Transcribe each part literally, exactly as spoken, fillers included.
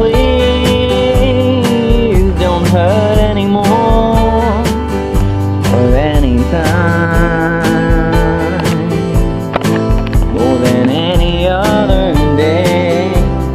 please don't hurt anymore or any time more than any other day.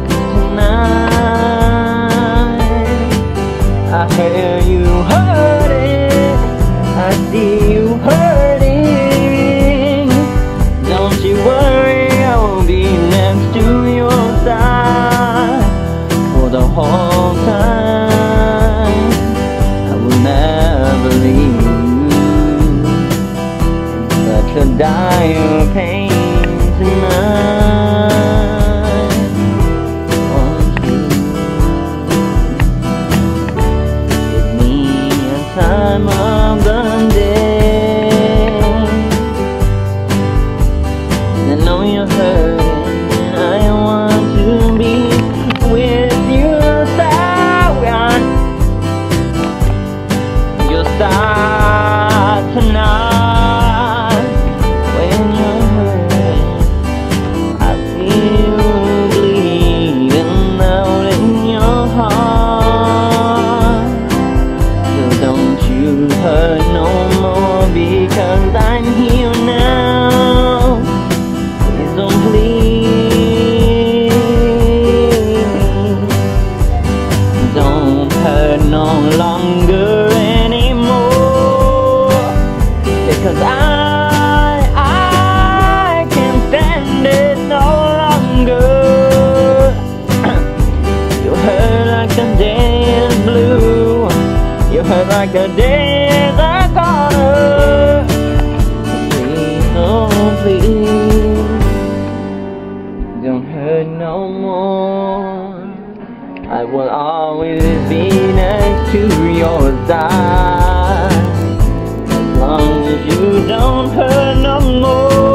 Tonight I hear you hurting, I see you hurting. Don't you worry, I will be next to your side for the whole time. I will never leave you in such a dire pain tonight. Won't you give me a time of the day? I know you're hurting and I want to be with you. Side, your side tonight. When you're hurting, I feel bleeding out in your heart. So don't you hurt no more, because I'm here now. Please don't please, don't hurt no longer anymore, because I, I can't stand it no longer. You hurt like the day is blue, you hurt like the day is a corner. Please, oh please, don't hurt no more. I will always be next to your side, as long as you don't hurt no more.